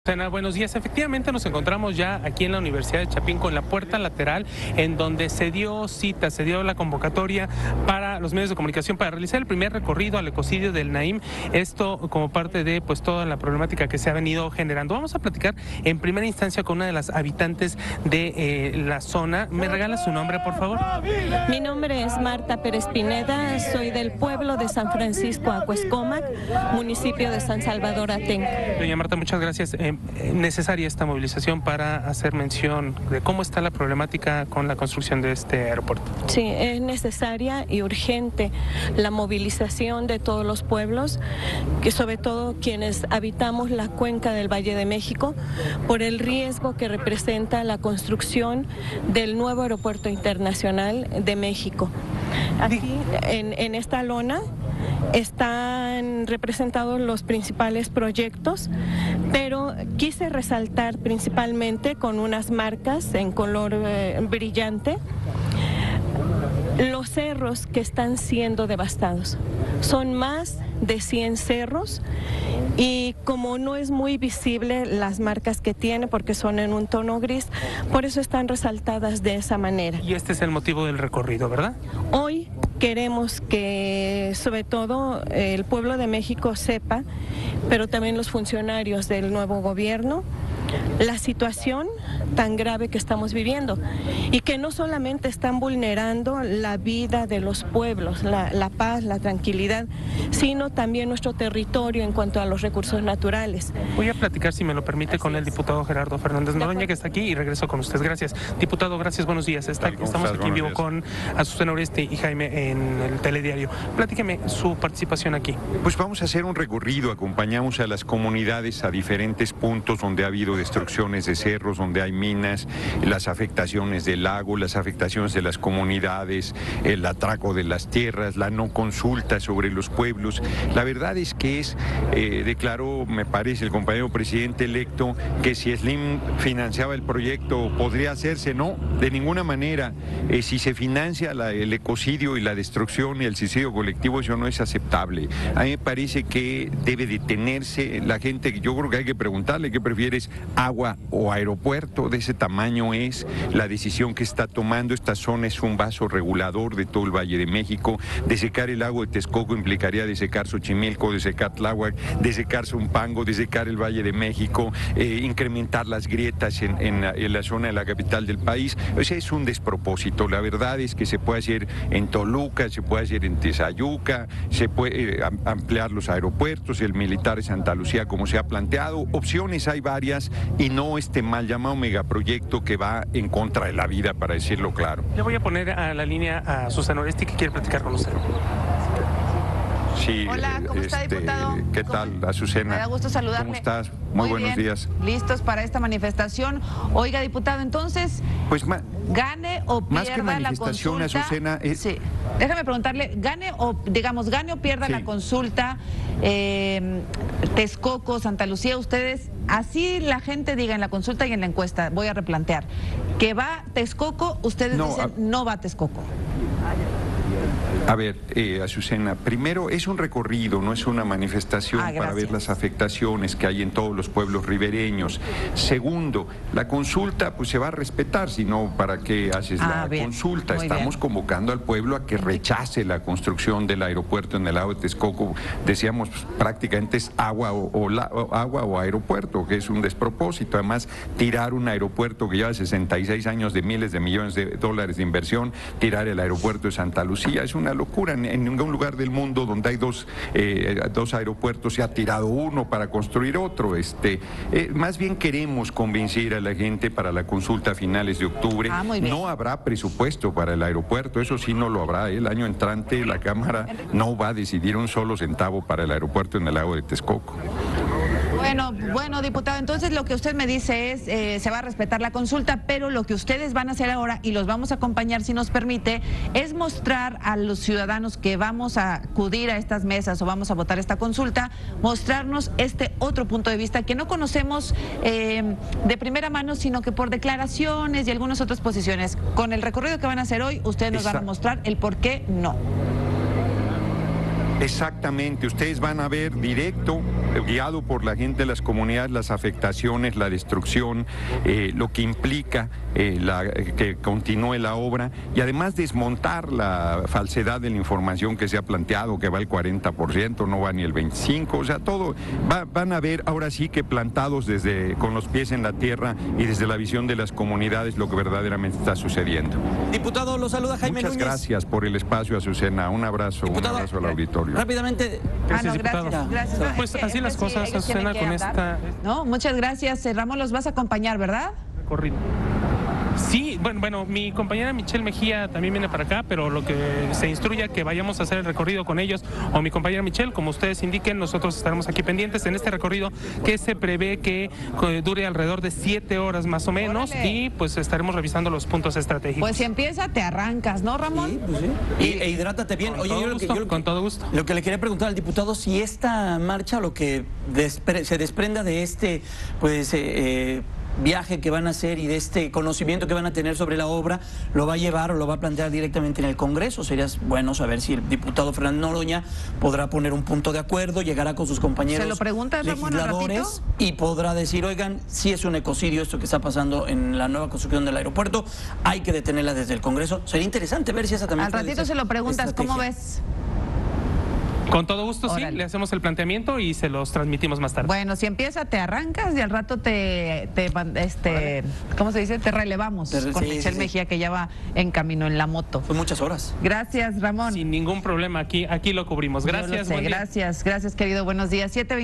Buenos días. Efectivamente nos encontramos ya aquí en la Universidad de Chapinco en la puerta lateral en donde se dio cita, se dio la convocatoria para los medios de comunicación para realizar el primer recorrido al ecocidio del Naim, esto como parte de toda la problemática que se ha venido generando. Vamos a platicar en primera instancia con una de las habitantes de la zona. ¿Me regala su nombre, por favor? Mi nombre es Marta Pérez Pineda, soy del pueblo de San Francisco Acuescómac, municipio de San Salvador Atenco. Doña Marta, muchas gracias. Necesaria esta movilización para hacer mención de cómo está la problemática con la construcción de este aeropuerto. Sí, es necesaria y urgente la movilización de todos los pueblos, que sobre todo quienes habitamos la cuenca del Valle de México, por el riesgo que representa la construcción del nuevo aeropuerto internacional de México. Aquí, en esta lona, están representados los principales proyectos, pero quise resaltar principalmente con unas marcas en color brillante los cerros que están siendo devastados. Son más de 100 cerros y como no es muy visible las marcas que tiene porque son en un tono gris, por eso están resaltadas de esa manera. Y este es el motivo del recorrido, ¿verdad? Hoy queremos que sobre todo el pueblo de México sepa, pero también los funcionarios del nuevo gobierno, la situación tan grave que estamos viviendo y que no solamente están vulnerando la vida de los pueblos, la paz, la tranquilidad, sino también nuestro territorio en cuanto a los recursos naturales. Voy a platicar, si me lo permite, con el diputado Gerardo Fernández Noroña, que está aquí, y regreso con usted. Gracias. Diputado, gracias, buenos días. Estamos aquí en vivo con Azucena Oreste y Jaime en el Telediario. Platíqueme su participación aquí. Pues vamos a hacer un recorrido, acompañamos a las comunidades a diferentes puntos donde ha habido destrucciones de cerros, donde hay minas, las afectaciones del lago, las afectaciones de las comunidades, el atraco de las tierras, la no consulta sobre los pueblos. La verdad es que declaró, me parece, el compañero presidente electo, que si Slim financiaba el proyecto podría hacerse. No, de ninguna manera. Si se financia el ecocidio y la destrucción y el suicidio colectivo, eso no es aceptable. A mí me parece que debe detenerse la gente. Yo creo que hay que preguntarle qué prefieres, agua o aeropuerto. De ese tamaño es la decisión que está tomando. Esta zona es un vaso regulador de todo el Valle de México. Desecar el lago de Texcoco implicaría desecar Xochimilco, desecar Tláhuac, desecar Zumpango, desecar el Valle de México, incrementar las grietas en la zona de la capital del país. O sea, es un despropósito. La verdad es que se puede hacer en Toluca, se puede hacer en Tezayuca, se puede ampliar los aeropuertos, el militar de Santa Lucía, como se ha planteado. Opciones hay varias y no este mal llamado megaproyecto que va en contra de la vida, para decirlo claro. Le voy a poner a la línea a Azucena Oreste, que quiere platicar con usted. Sí, hola, ¿cómo está, diputado? ¿Qué tal, Azucena? Me da gusto saludarle. ¿Cómo estás? Muy buenos bien. días. ¿Listos para esta manifestación? Oiga, diputado, entonces, pues gane o más que pierda la manifestación, consulta. Azucena, Sí. Déjame preguntarle, gane o pierda sí, la consulta, Texcoco, Santa Lucía, ustedes, así la gente diga en la consulta y en la encuesta, voy a replantear, que va Texcoco, ustedes dicen no va Texcoco. A ver, Azucena, primero es un recorrido, no es una manifestación para ver las afectaciones que hay en todos los pueblos ribereños. Segundo, la consulta pues se va a respetar, si no, ¿para qué haces la consulta? Estamos convocando al pueblo a que rechace la construcción del aeropuerto en el lago de Texcoco. Decíamos, pues, prácticamente es agua o aeropuerto, que es un despropósito. Además, tirar un aeropuerto que lleva 66 años de miles de millones de dólares de inversión, tirar el aeropuerto de Santa Lucía, es una locura. En ningún lugar del mundo donde hay dos aeropuertos se ha tirado uno para construir otro. Más bien queremos convencer a la gente para la consulta a finales de octubre. No habrá presupuesto para el aeropuerto, eso sí no lo habrá. El año entrante la Cámara no va a decidir un solo centavo para el aeropuerto en el lago de Texcoco. Bueno, diputado, entonces lo que usted me dice es, se va a respetar la consulta, pero lo que ustedes van a hacer ahora, y los vamos a acompañar si nos permite, es mostrar a los ciudadanos que vamos a acudir a estas mesas o vamos a votar esta consulta, mostrarnos este otro punto de vista que no conocemos de primera mano, sino que por declaraciones y algunas otras posiciones. Con el recorrido que van a hacer hoy, ustedes nos van a mostrar el por qué no. Exactamente, ustedes van a ver directo, guiado por la gente de las comunidades, las afectaciones, la destrucción, lo que implica que continúe la obra y además desmontar la falsedad de la información que se ha planteado, que va el 40%, no va ni el 25%, o sea, todo, van a ver ahora sí que plantados con los pies en la tierra y desde la visión de las comunidades lo que verdaderamente está sucediendo. Diputado, lo saluda Jaime Núñez. Muchas gracias por el espacio, Azucena, un abrazo al auditorio. Rápidamente. Gracias, gracias. No, pues así las cosas, Azucena, con esta... No, muchas gracias. Ramón, los vas a acompañar, ¿verdad? Recorrido. Sí, bueno, mi compañera Michelle Mejía también viene para acá, pero lo que se instruya que vayamos a hacer el recorrido con ellos, o mi compañera Michelle, como ustedes indiquen, nosotros estaremos aquí pendientes en este recorrido que se prevé que dure alrededor de 7 horas más o menos. ¡Órale! Y pues estaremos revisando los puntos estratégicos. Pues si empieza, te arrancas, ¿no, Ramón? Sí, pues sí. E hidrátate bien. Oye, con todo gusto. Lo que le quería preguntar al diputado, si esta marcha, lo que se desprenda de este, pues... viaje que van a hacer y de este conocimiento que van a tener sobre la obra, lo va a llevar o lo va a plantear directamente en el Congreso. Sería bueno saber si el diputado Fernando Noroña podrá poner un punto de acuerdo, llegará con sus compañeros ¿se lo pregunta, Ramón, legisladores y podrá decir, oigan, si es un ecocidio esto que está pasando en la nueva construcción del aeropuerto, hay que detenerla desde el Congreso. Sería interesante ver si esa también... Al ratito se lo preguntas, ¿cómo ves? Con todo gusto, Órale. Sí, le hacemos el planteamiento y se los transmitimos más tarde. Bueno, si empieza, te arrancas y al rato ¿cómo se dice? Te relevamos con Michelle Mejía, que ya va en camino en la moto. Son muchas horas. Gracias, Ramón. Sin ningún problema, aquí lo cubrimos. Gracias, gracias, querido, buenos días. 7:20.